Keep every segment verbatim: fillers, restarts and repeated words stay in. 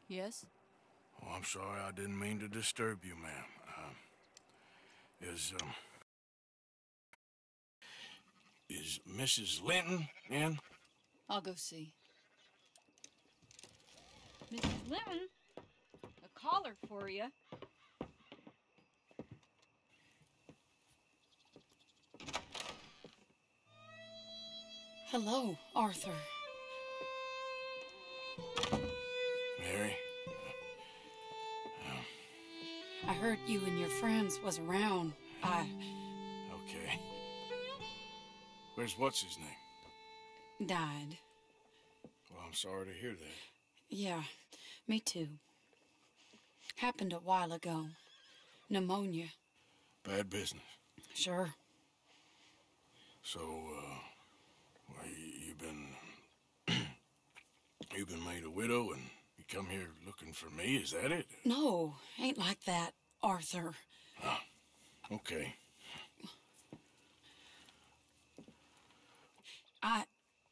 Yes? Oh, I'm sorry, I didn't mean to disturb you, ma'am. Uh, is, um... Is Missus Linton in? I'll go see. Missus Linton? A caller for you. Hello, Arthur. Mary? I heard you and your friends was around. I... Okay. Where's what's-his name? died. Well, I'm sorry to hear that. Yeah, me too. Happened a while ago. Pneumonia. Bad business. Sure. So, uh... well, you, you've been... you've been made a widow and you come here looking for me, is that it? No, ain't like that, Arthur. Ah, okay. I...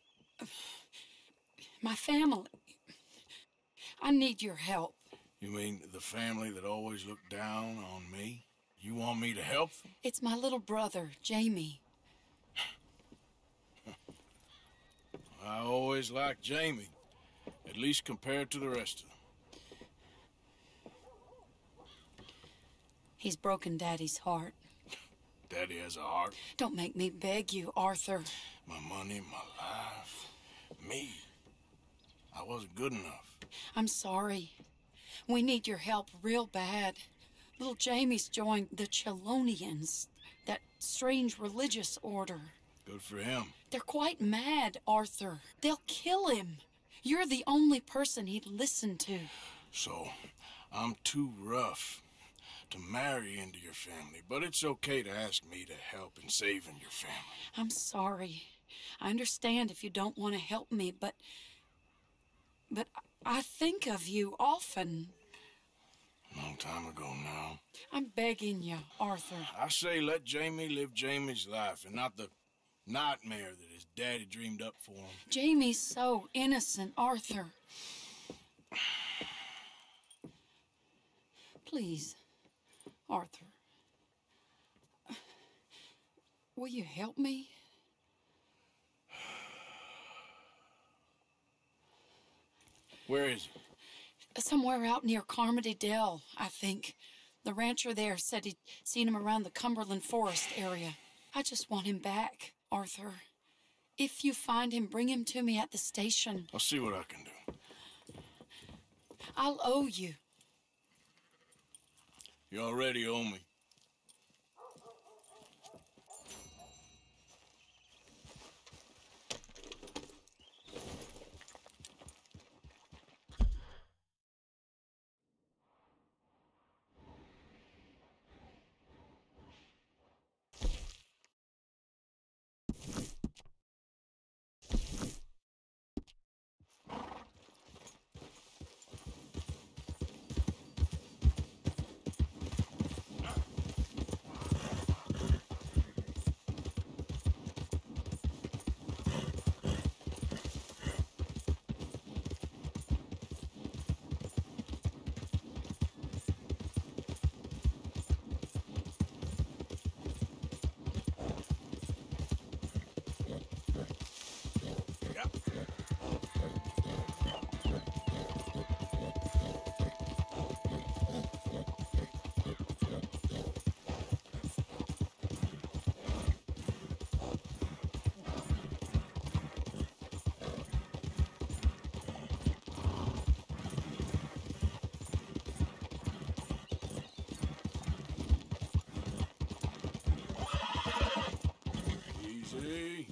My family... I need your help. You mean the family that always looked down on me? You want me to help them? It's my little brother, Jamie. I always liked Jamie, at least compared to the rest of them. He's broken Daddy's heart. Daddy has a heart. Don't make me beg you, Arthur. My money, my life, me. I wasn't good enough. I'm sorry. We need your help real bad. Little Jamie's joined the Chelonians, that strange religious order. Good for him. They're quite mad, Arthur. They'll kill him. You're the only person he'd listen to. So, I'm too rough to marry into your family, but it's okay to ask me to help in saving your family. I'm sorry. I understand if you don't want to help me, but... But I think of you often. Long time ago now. I'm begging you, Arthur. I say let Jamie live Jamie's life and not the nightmare that his daddy dreamed up for him. Jamie's so innocent, Arthur. Please, Arthur. Will you help me? Where is he? Somewhere out near Carmody Dell, I think. The rancher there said he'd seen him around the Cumberland Forest area. I just want him back, Arthur. If you find him, bring him to me at the station. I'll see what I can do. I'll owe you. You already owe me. Easy.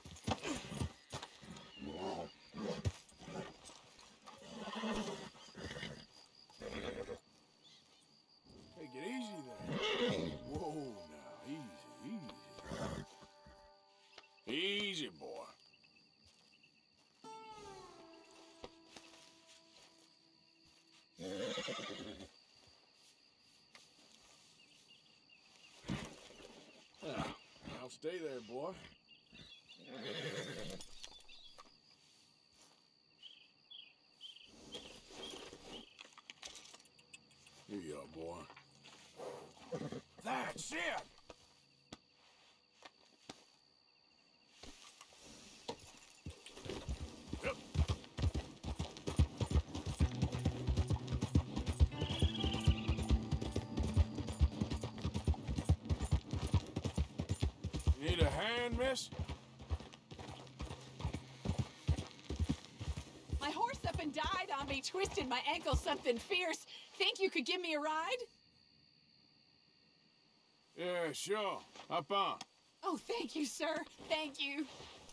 Hey, get easy there. Whoa, now, easy, easy. Easy, boy. Ah, now stay there, boy. boy. That's it! Yep. Need a hand, miss? My horse up and died on me, twisted my ankle something fierce. Think you could give me a ride? Yeah, sure. Hop on. Oh, thank you, sir. Thank you.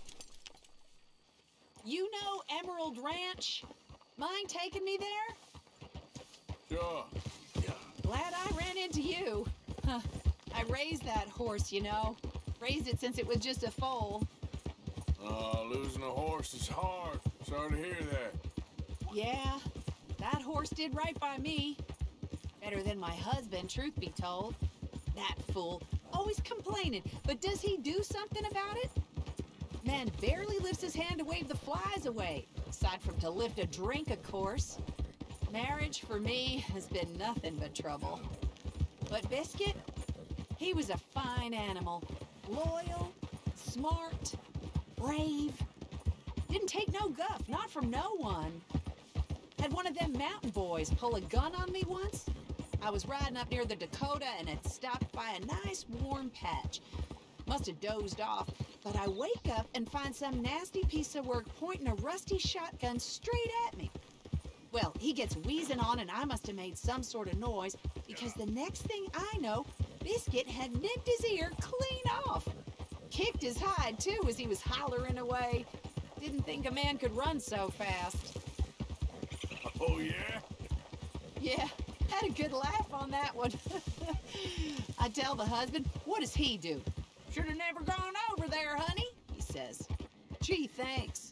You know Emerald Ranch? Mind taking me there? Sure. Yeah. Glad I ran into you. Huh. I raised that horse, you know. Raised it since it was just a foal. Oh, losing a horse is hard. Sorry to hear that. Yeah, that horse did right by me. Better than my husband, truth be told. That fool, always complaining, but does he do something about it? Man barely lifts his hand to wave the flies away, aside from to lift a drink, of course. Marriage, for me, has been nothing but trouble. But Biscuit, he was a fine animal. Loyal, smart, brave. Didn't take no guff, not from no one. Had one of them mountain boys pull a gun on me once. I was riding up near the Dakota and had stopped by a nice warm patch. Must have dozed off, but I wake up and find some nasty piece of work pointing a rusty shotgun straight at me. Well, he gets wheezing on and I must have made some sort of noise because the next thing I know, Biscuit had nipped his ear clean off. Kicked his hide, too, as he was hollering away. Didn't think a man could run so fast. Oh, yeah? Yeah, had a good laugh on that one. I tell the husband, what does he do? Should have never gone over there, honey, he says. Gee, thanks.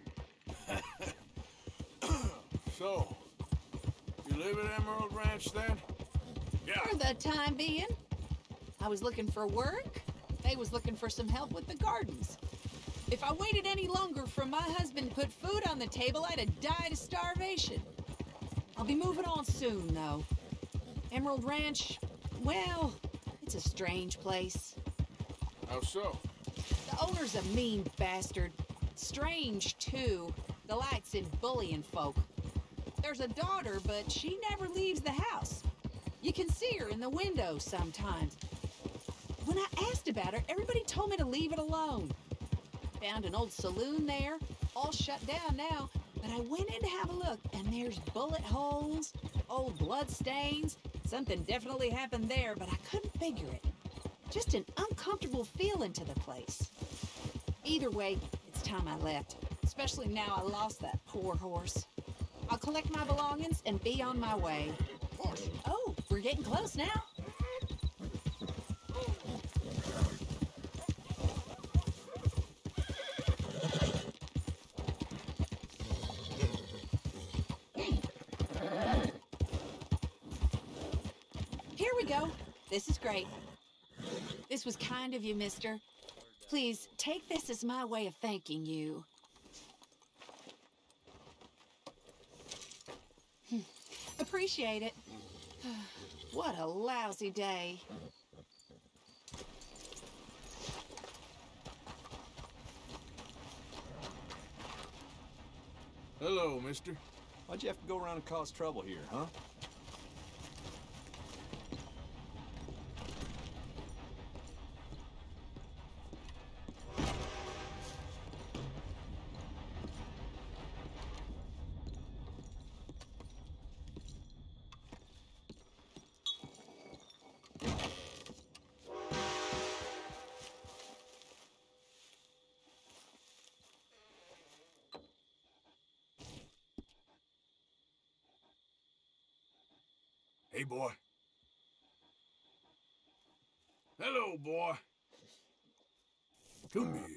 So, you live at Emerald Ranch then? Yeah. For the time being. I was looking for work. They was looking for some help with the gardens. If I waited any longer for my husband to put food on the table, I'd have died of starvation. I'll be moving on soon, though. Emerald Ranch, well, it's a strange place. How so? The owner's a mean bastard. Strange, too. The likes in bullying folk. There's a daughter, but she never leaves the house. You can see her in the window sometimes. When I asked about her, everybody told me to leave it alone. Found an old saloon there, all shut down now, but I went in to have a look, and there's bullet holes, old blood stains. Something definitely happened there, but I couldn't figure it. Just an uncomfortable feeling to the place. Either way, it's time I left, especially now I lost that poor horse. I'll collect my belongings and be on my way. Oh, we're getting close now. Here we go. This is great. This was kind of you, mister. Please, take this as my way of thanking you. Appreciate it. What a lousy day. Hello, mister. Why'd you have to go around and cause trouble here, huh? Hey, boy. Hello, boy. Come here.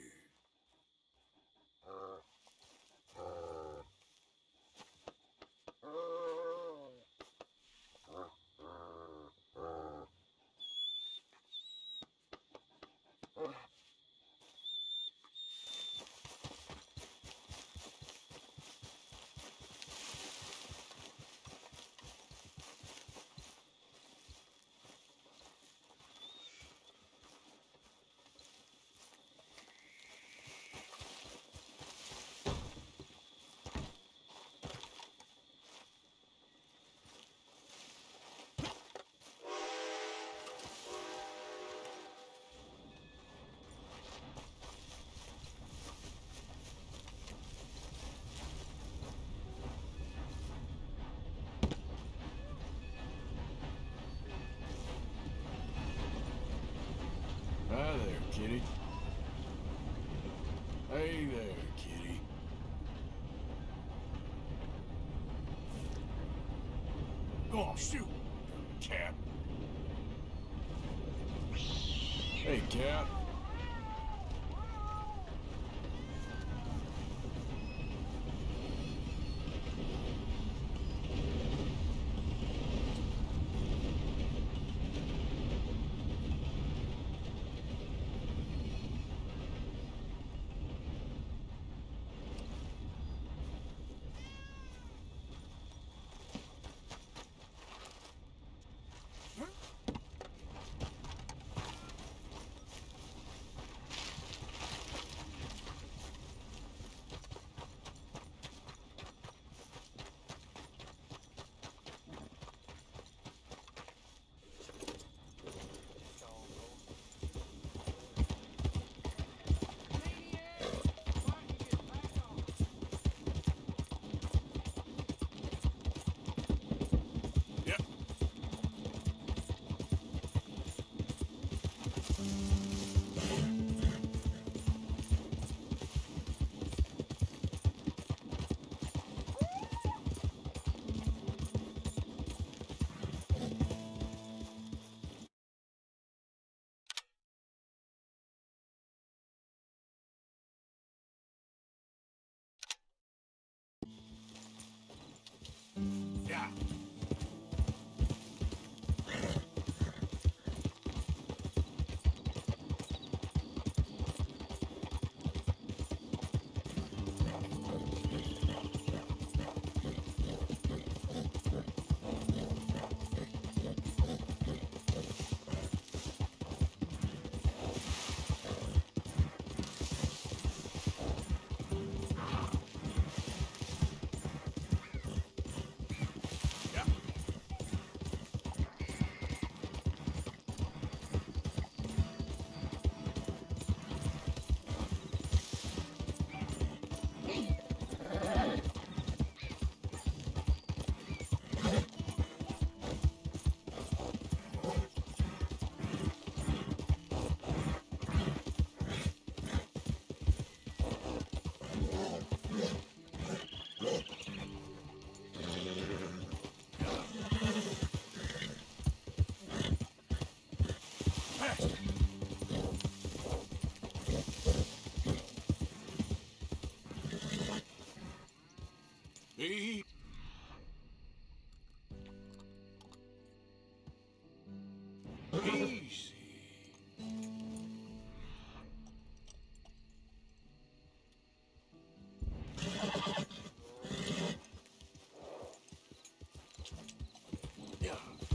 on, shoot. Cat. Hey, Cat. Yeah. Easy. Easy. Yeah.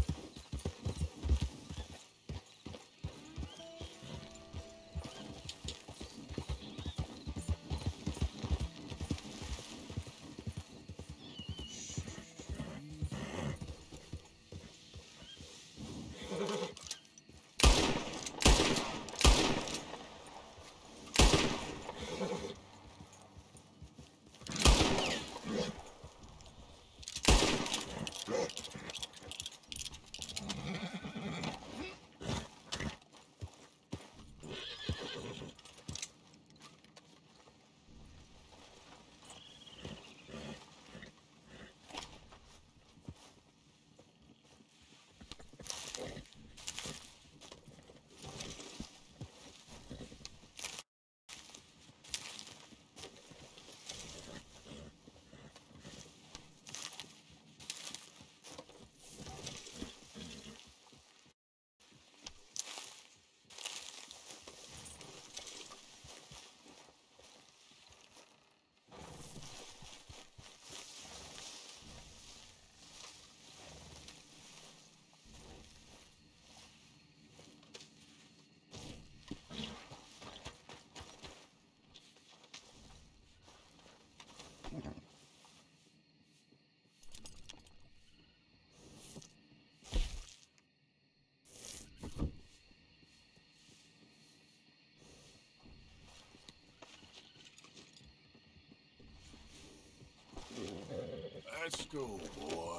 Let's go, boy.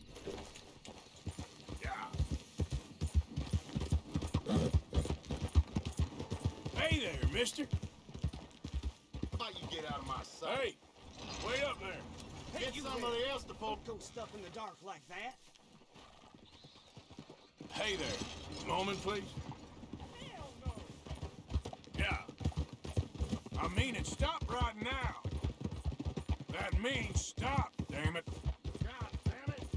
Yeah. Hey there, mister. How you get out of my sight? Hey, wait up there. Get you somebody else to pull. Don't go stuff in the dark like that. Hey there. Moment, please. Yeah. I mean it. Stop right now. That means stop, damn it. God damn it.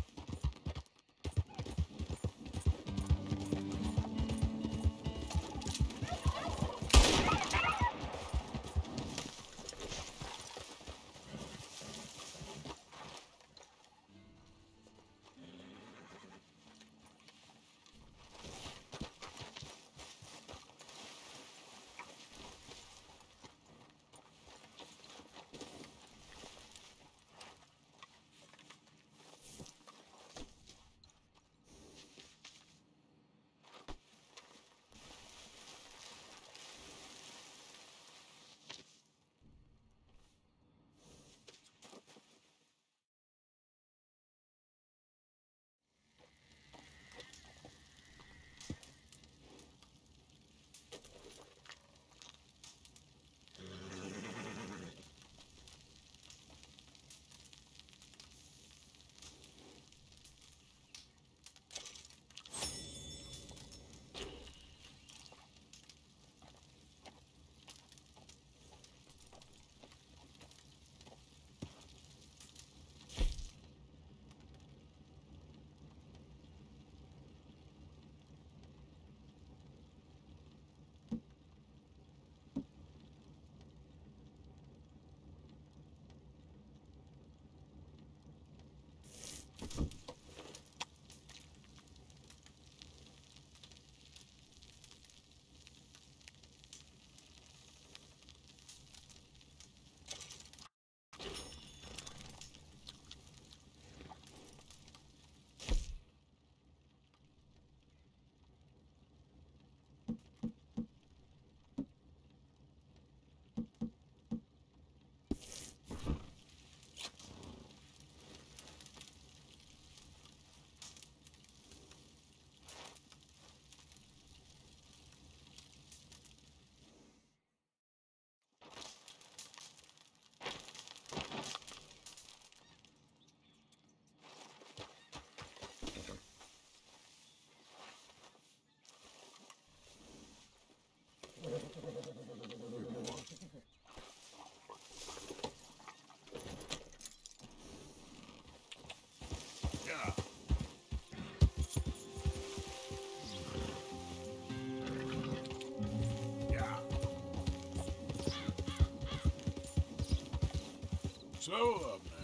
Yeah. Yeah. So up now.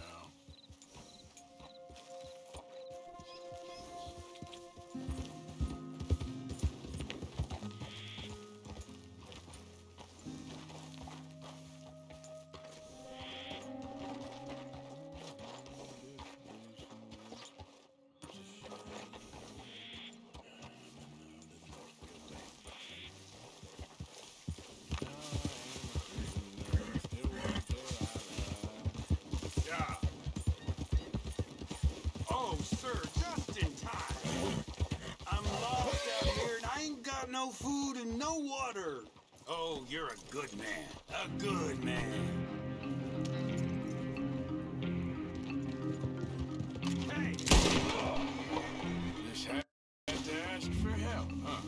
Yeah. Oh, sir, just in time. I'm lost out here and I ain't got no food and no water. Oh, you're a good man. A good man. Hey! Just had to ask for help, huh?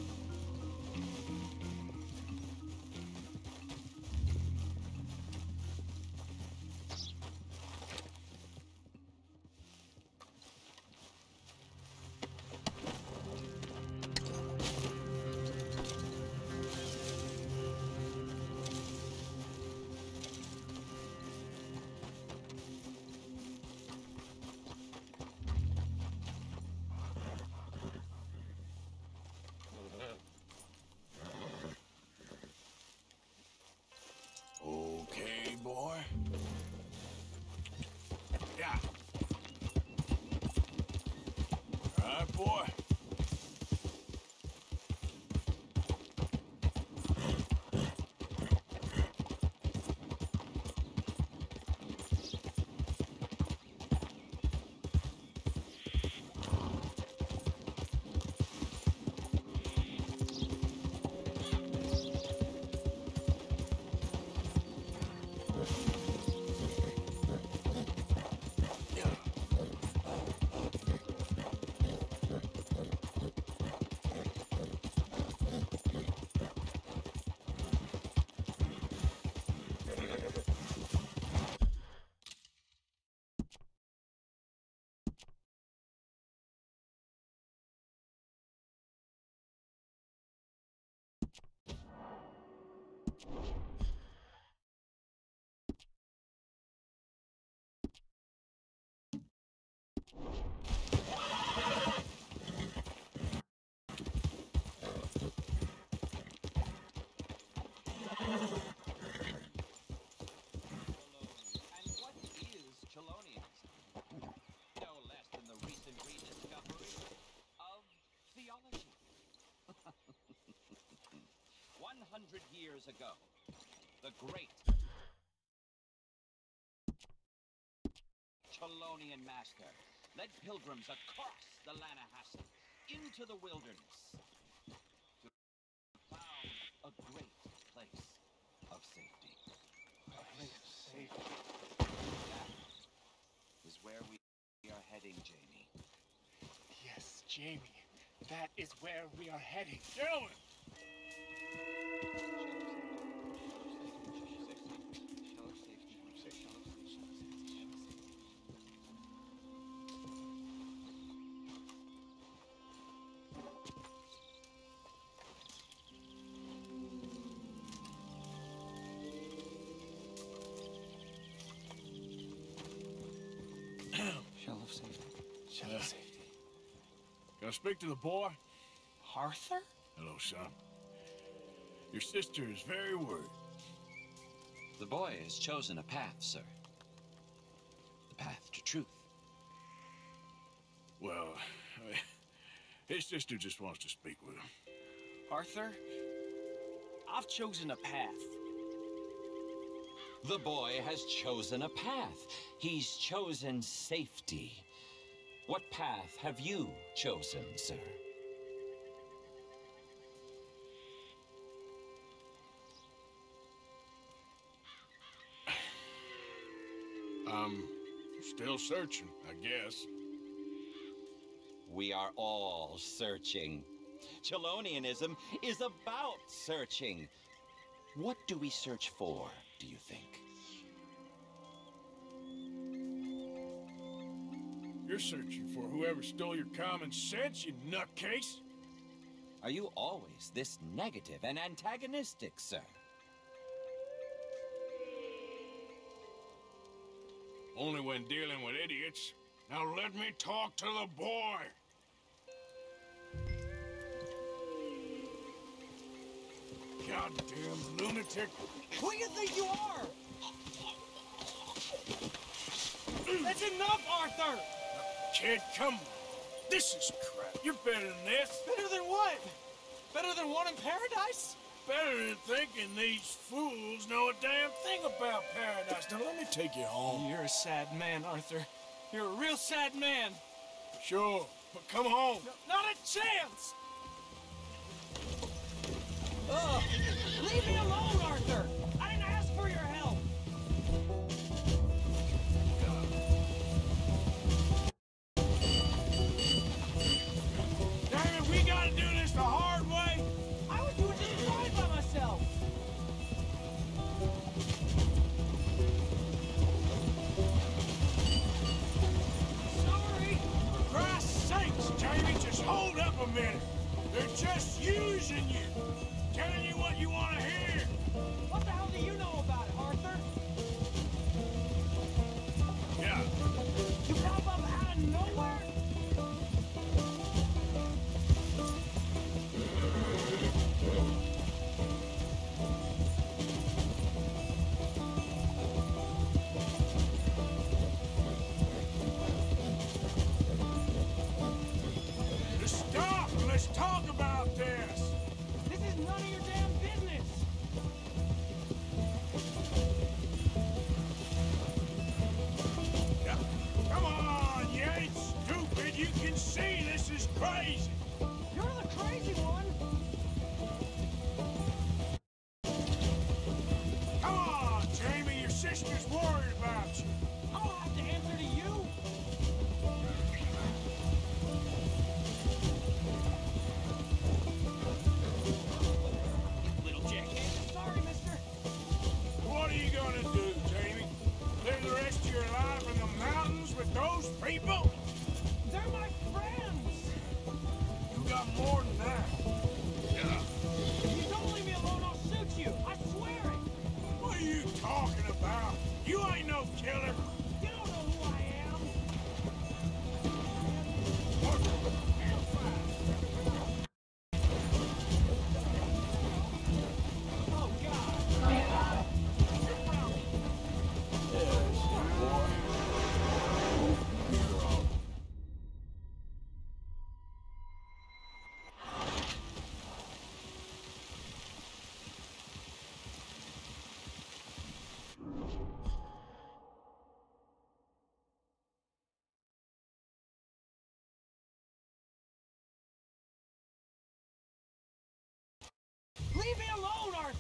hundred years ago, the great Chelonian master led pilgrims across the Lannahechn into the wilderness to found a great place of safety. A place of safety. That is where we are heading, Jamie. Yes, Jamie. That is where we are heading. Gentlemen! Shell of safety. Shell of safety. Can I speak to the boy? Arthur? Hello, son. Your sister is very worried. The boy has chosen a path, sir. The path to truth. Well, I mean, his sister just wants to speak with him. Arthur, I've chosen a path. The boy has chosen a path. He's chosen safety. What path have you chosen, sir? I'm still searching, I guess. We are all searching. Chelonianism is about searching. What do we search for, do you think? You're searching for whoever stole your common sense, you nutcase. Are you always this negative and antagonistic, sir? Only when dealing with idiots. Now let me talk to the boy. Goddamn lunatic. Who do you think you are? That's enough, Arthur! Kid, come on. This is crap. You're better than this. Better than what? Better than one in paradise? Better than thinking these fools know a damn thing about paradise. Now let me take you home. You're a sad man, Arthur. You're a real sad man. Sure, but come home. No, not a chance! Ugh. Leave me alone, Arthur! I didn't ask for your help! Damn it, we gotta do this the hard way. I would do it just fine by myself! Sorry! For Christ's sakes, Jamie, just hold up a minute. They're just using you. Telling you what you want to hear. What the hell do you know about it, Arthur? Yeah. You pop up out of nowhere? Just stop and let's talk about this. This is none of your damn business! Yeah. Come on, you ain't stupid. You can see this is crazy. You're the crazy one! Come on, Jamie. Your sister's worried about you. I don't have to answer to you! Little jackass. Sorry, mister. What are you gonna do, Jamie? Live the rest of your life in the mountains with those people? They're my friends!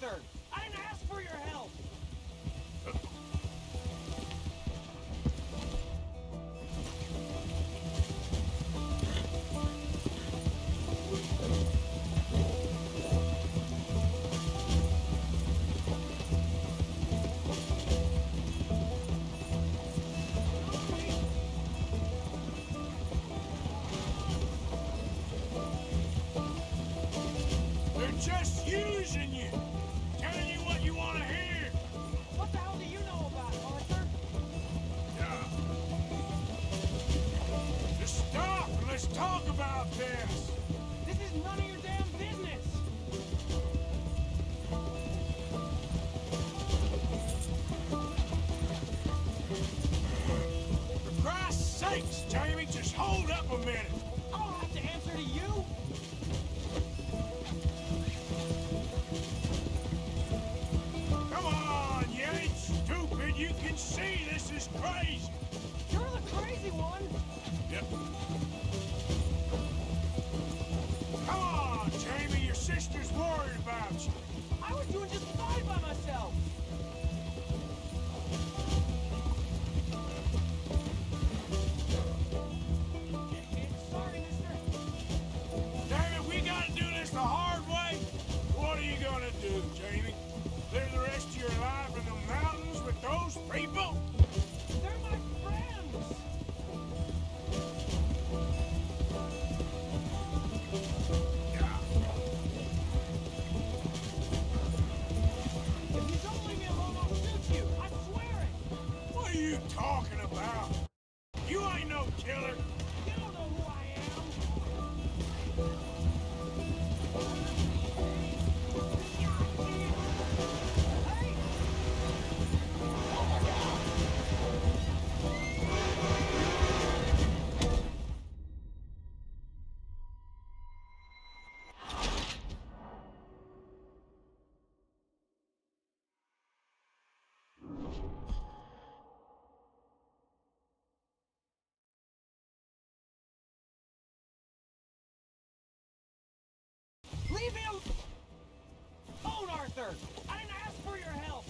Arthur! I didn't ask for your help! Just using you, telling you what you want to hear. What the hell do you know about it, Arthur? Yeah. Just stop and let's talk about this. This is none of your damn business! For Christ's sakes, Jamie, just hold up a minute. I don't have to answer to you! Come on, you ain't stupid. You can see this is crazy. You're the crazy one! Yep. Come on, Jamie. Your sister's worried about you. I was doing just fine by myself! Sorry, mister. Damn it, we gotta do this the hard way. What are you gonna do, Jamie? Live the rest of your life in the mountains with those people? They're my friends! Yeah. If you don't leave me alone, I'll shoot you! I swear it! What are you talking about? You ain't no killer. You don't know who I am! Hey! Leave me alone, Arthur! I didn't ask for your help!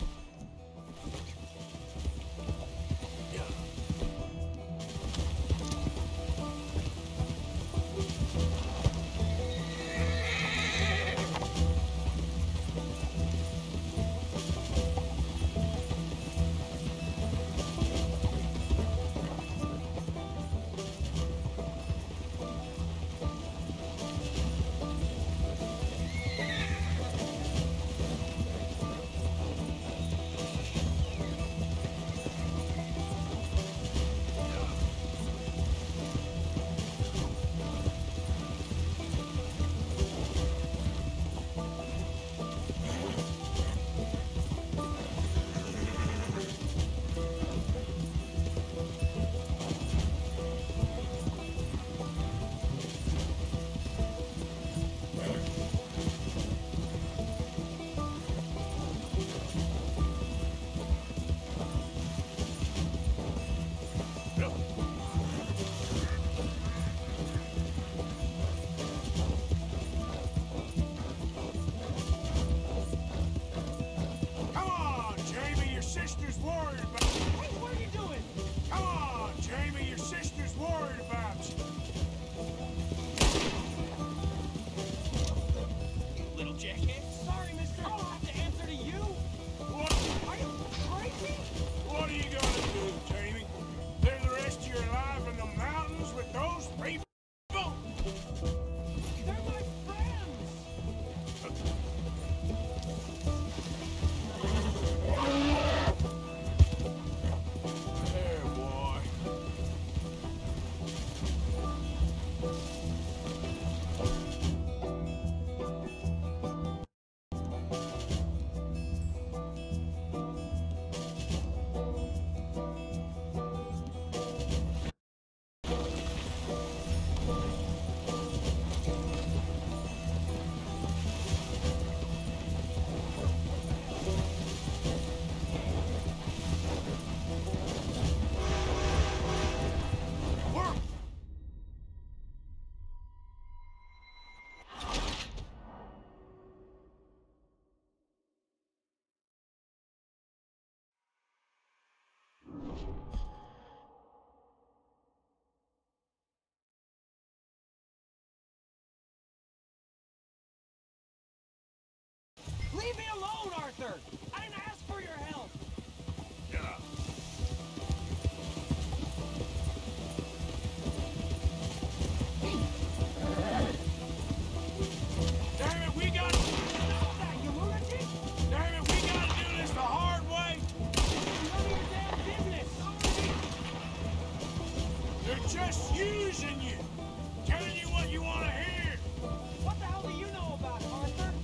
coaxing you, telling you what you want to hear. What the hell do you know about it, Arthur?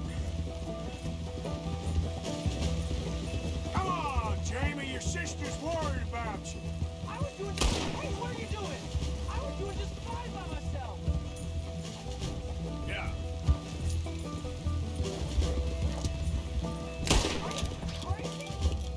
Come on, Jamie, your sister's worried about you. I was doing just... Hey, what are you doing? I was doing just fine by myself. Yeah. Are you crazy?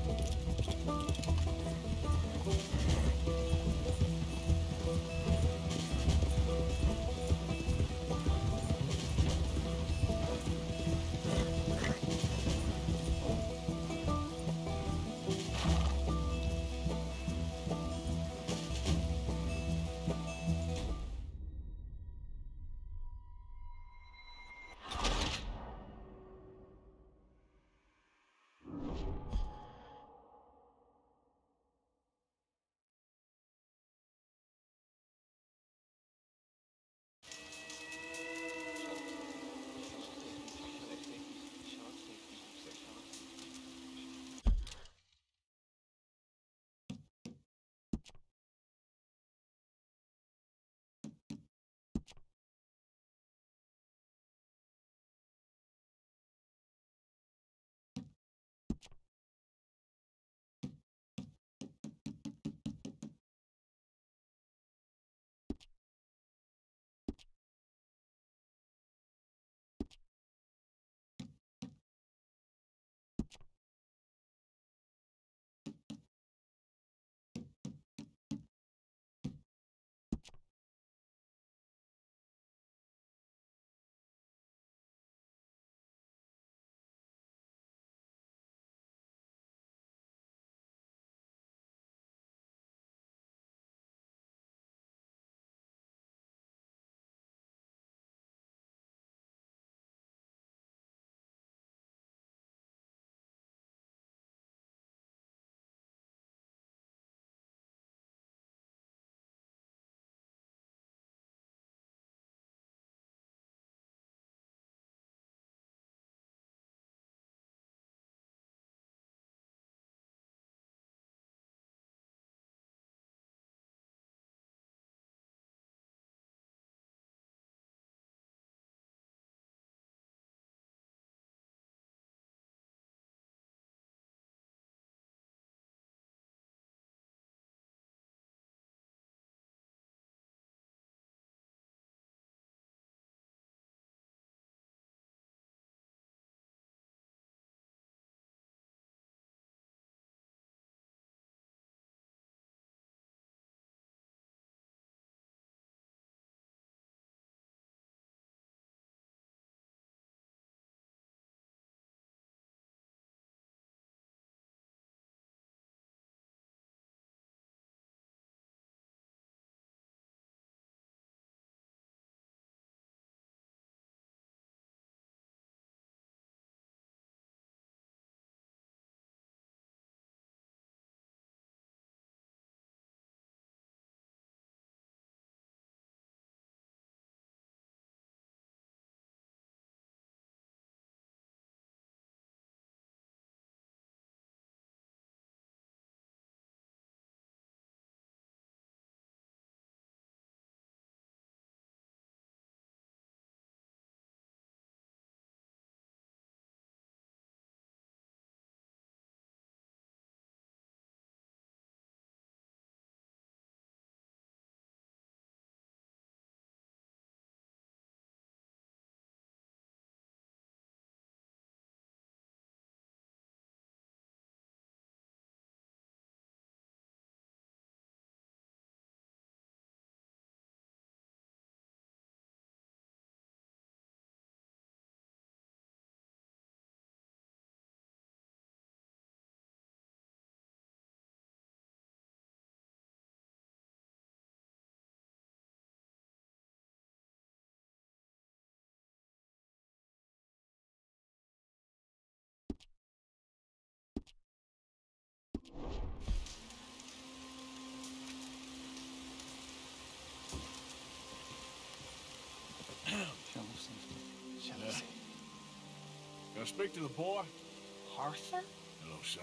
Can I speak to the boy? Arthur? Hello, son.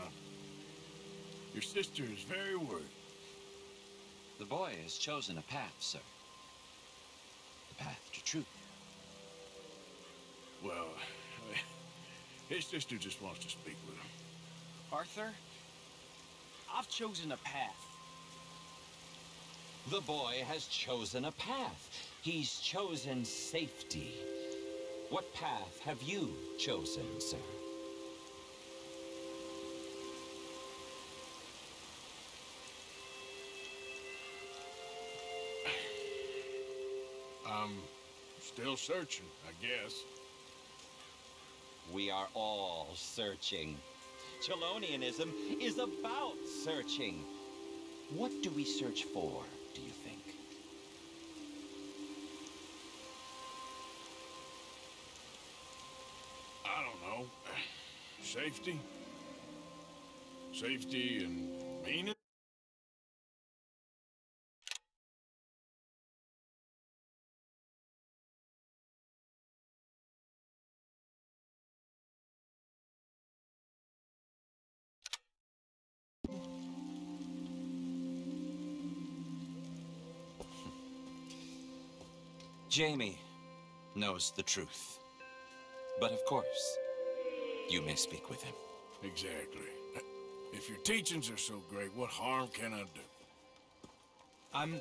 Your sister is very worried. The boy has chosen a path, sir. path to truth. Well, his sister just wants to speak with him. Arthur, I've chosen a path. The boy has chosen a path. He's chosen safety. What path have you chosen, sir? I'm still searching, I guess. We are all searching. Chelonianism is about searching. What do we search for, do you think? I don't know. Safety? Safety and meaning? Jamie knows the truth. But of course, you may speak with him. Exactly. If your teachings are so great, what harm can I do? I'm...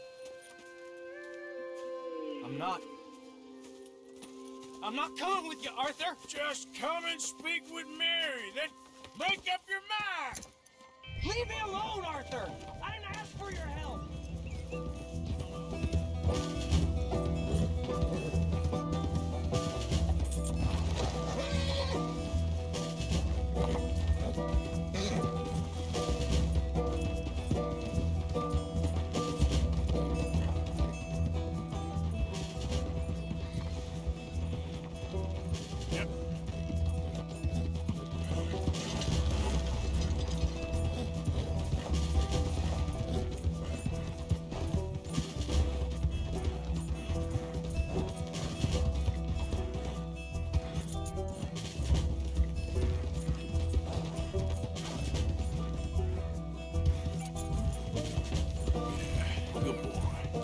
I'm not... I'm not coming with you, Arthur! Just come and speak with Mary, then make up your mind! Leave me alone, Arthur! I didn't ask for your help! Yep. Good boy.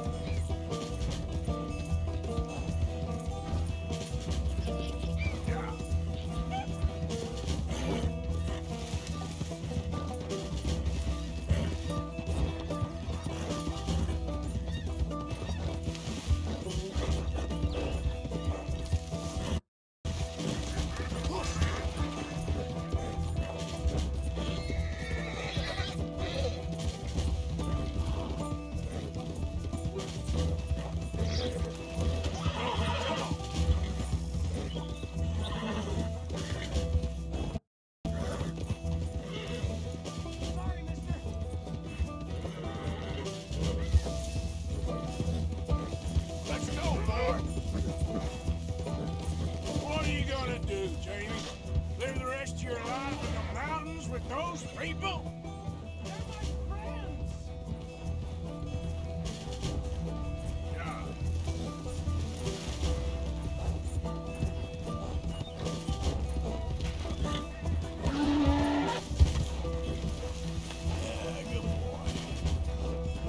Sorry, mister. Let's go, boy. What are you gonna do, Jamie? Live the rest of your life in the mountains with those people? They're my friends! Yeah. Yeah, good boy.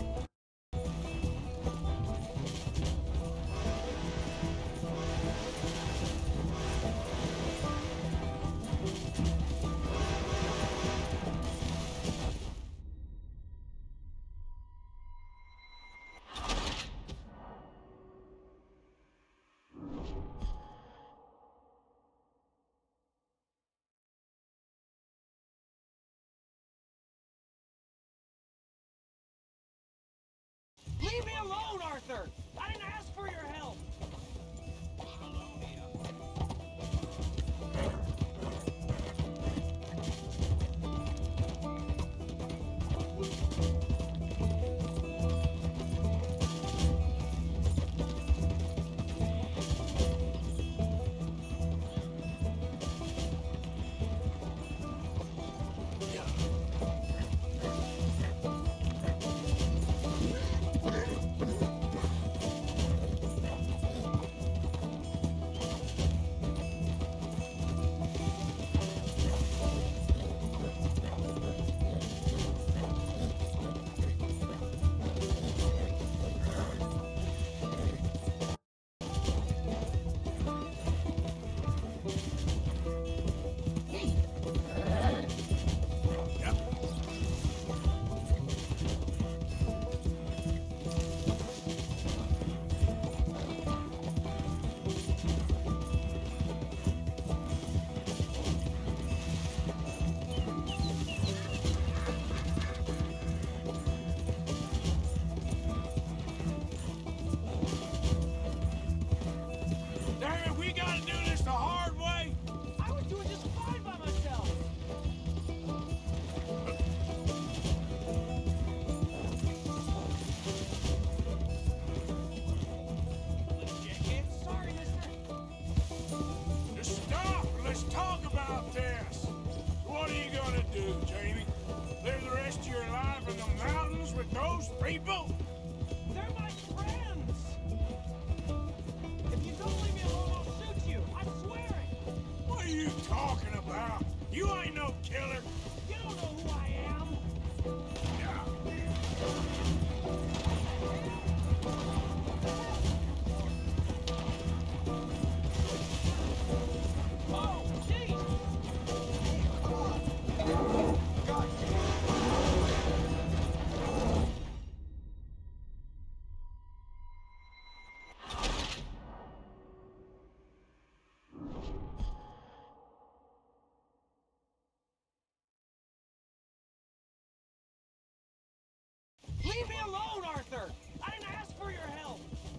Leave me alone, Arthur! I didn't ask for your help! talking about? You ain't no killer. You don't know who I am. Oh, jeez. God Leave me alone, Arthur! I didn't ask for your help!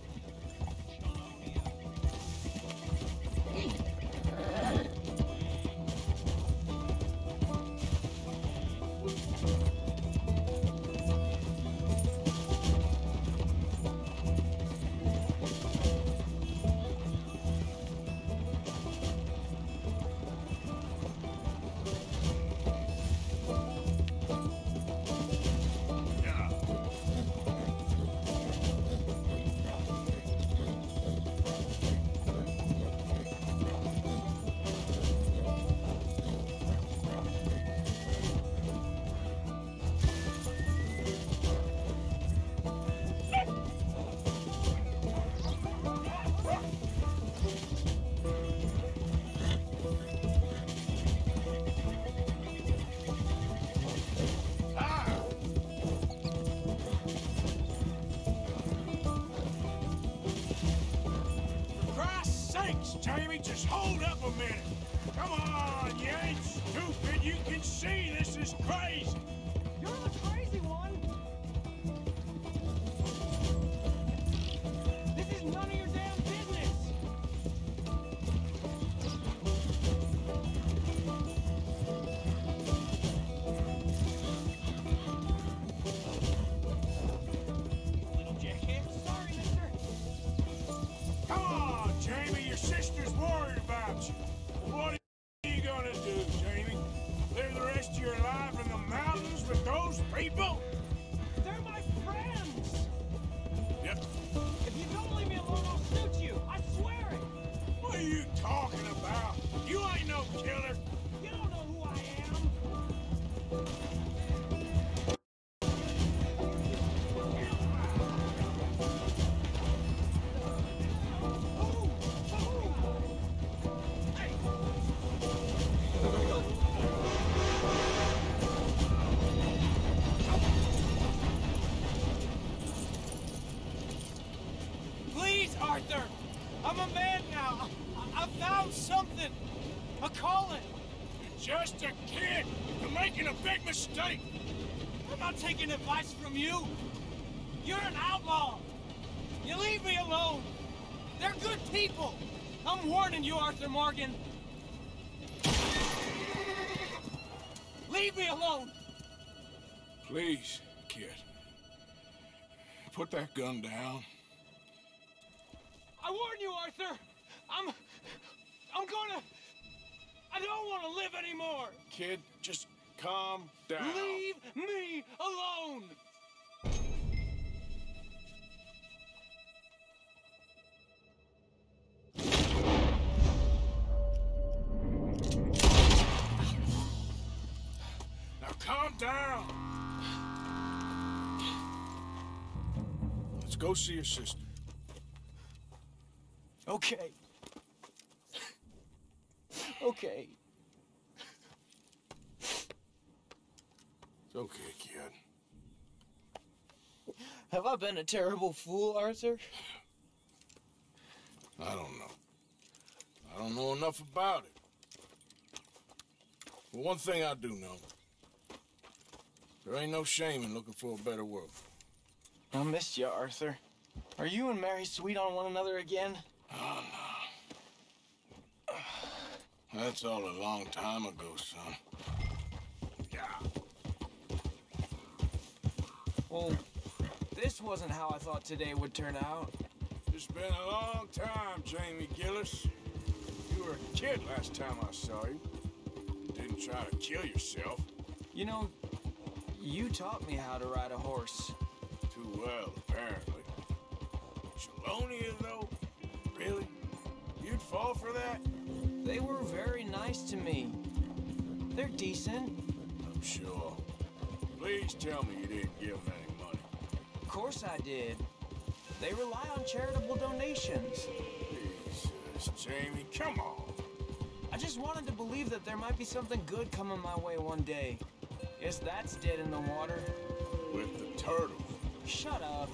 Jamie, just hold up a minute. Come on, you ain't stupid. You can see this is crazy. You're the crazy one! This is none of your damn business! Little jackhead. Sorry, mister. Come on, Jamie. Your sister's worried about you. What are you gonna do, Jamie? Live the rest of your life in the mountains with those people? They're my friends! Yep. If you don't leave me alone, I'll shoot you! I swear it! What are you talking about? You ain't no killer. You don't know who I am! Please, Arthur! I'm a man now. I, I found something. A calling. You're just a kid. You're making a big mistake. I'm not taking advice from you. You're an outlaw. You leave me alone. They're good people. I'm warning you, Arthur Morgan. Leave me alone. Please, kid. Put that gun down. I warn you, Arthur. I'm... I'm gonna... I don't want to live anymore. Kid, just calm down. Leave me alone. Now calm down. Let's go see your sister. Okay. Okay. It's okay, kid. Have I been a terrible fool, Arthur? I don't know. I don't know enough about it. But one thing I do know. There ain't no shame in looking for a better world. I missed you, Arthur. Are you and Mary sweet on one another again? Oh, no. That's all a long time ago, son. Yeah. Well, this wasn't how I thought today would turn out. It's been a long time, Jamie Gillis. You were a kid last time I saw you. Didn't try to kill yourself. You know, you taught me how to ride a horse. Too well, apparently. Chelonia, though? Really? You'd fall for that? They were very nice to me. They're decent. I'm sure. Please tell me you didn't give them any money. Of course I did. They rely on charitable donations. Jesus, Jamie, come on. I just wanted to believe that there might be something good coming my way one day. Guess that's dead in the water. With the turtles. Shut up.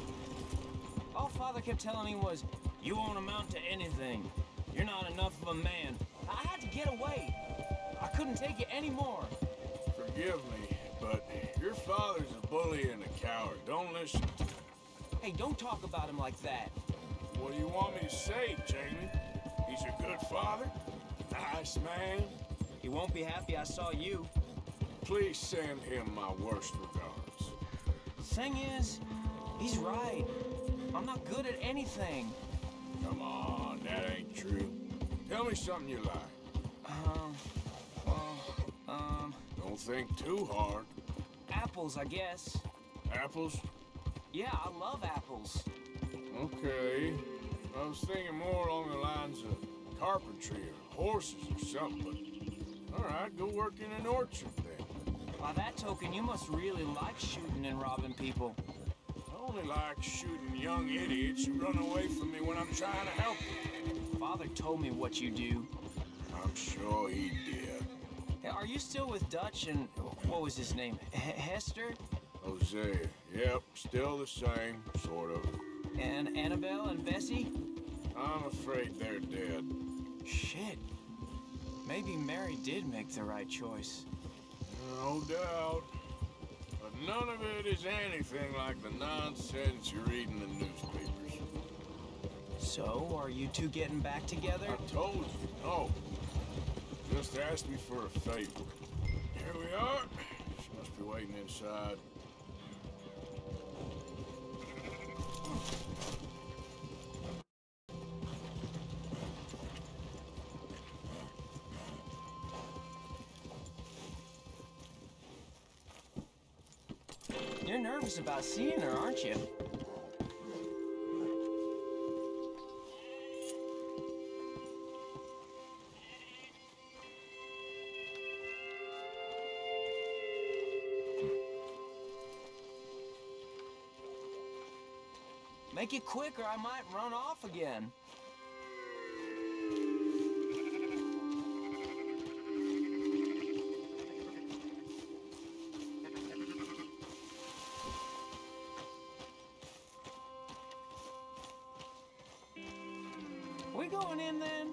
All Father kept telling me was, you won't amount to anything. You're not enough of a man. I had to get away. I couldn't take it anymore. Forgive me, but your father's a bully and a coward. Don't listen to him. Hey, don't talk about him like that. What do you want me to say, Jamie? He's a good father? Nice man? He won't be happy I saw you. Please send him my worst regards. Thing is, he's right. I'm not good at anything. Come on, that ain't true. Tell me something you like. Um, well, um... Don't think too hard. Apples, I guess. Apples? Yeah, I love apples. Okay. I was thinking more along the lines of carpentry or horses or something, but... All right, go work in an orchard then. By that token, you must really like shooting and robbing people. I only like shooting young idiots who run away from me when I'm trying to help them. Father told me what you do. I'm sure he did. Hey, are you still with Dutch and... what was his name? H Hester? Hosea. Yep, still the same, sort of. And Annabelle and Bessie? I'm afraid they're dead. Shit. Maybe Mary did make the right choice. No doubt. But none of it is anything like the nonsense you read in the newspapers. So, are you two getting back together? I told you, no. Just asked me for a favor. Here we are. She must be waiting inside. You're nervous about seeing her, aren't you? Make it quick or I might run off again. We going in then?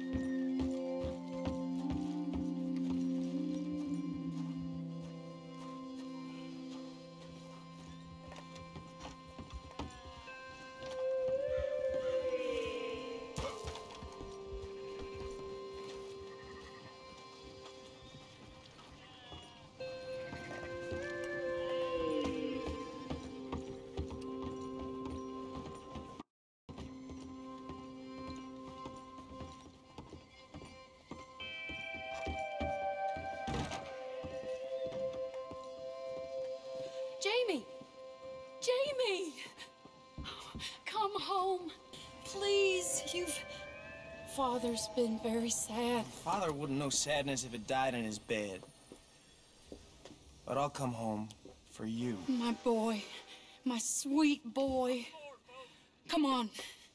Jamie! Jamie! Come home. Please, you've... Father's been very sad. Father wouldn't know sadness if it died in his bed. But I'll come home for you. My boy. My sweet boy. Come on.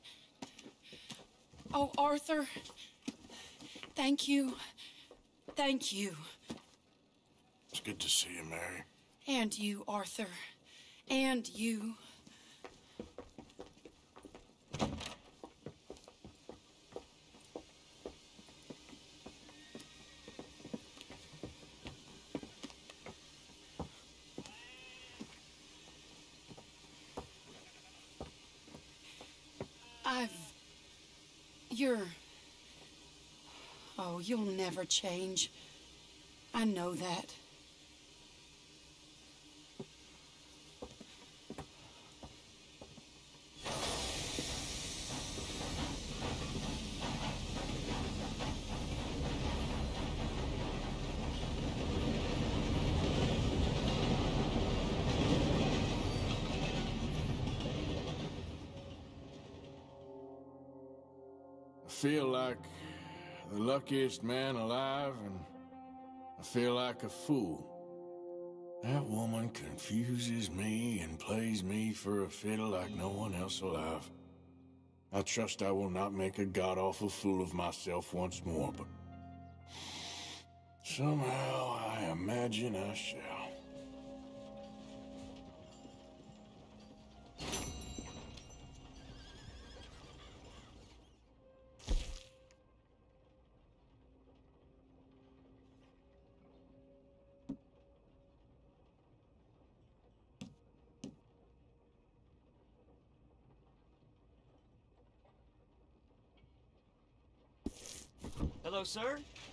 Oh, Arthur. Thank you. Thank you. It's good to see you, Mary. And you, Arthur. And you. I've... You're... Oh, you'll never change. I know that. I feel like the luckiest man alive, and I feel like a fool. That woman confuses me and plays me for a fiddle like no one else alive. I trust I will not make a god-awful fool of myself once more, but somehow I imagine I shall. Hello, sir.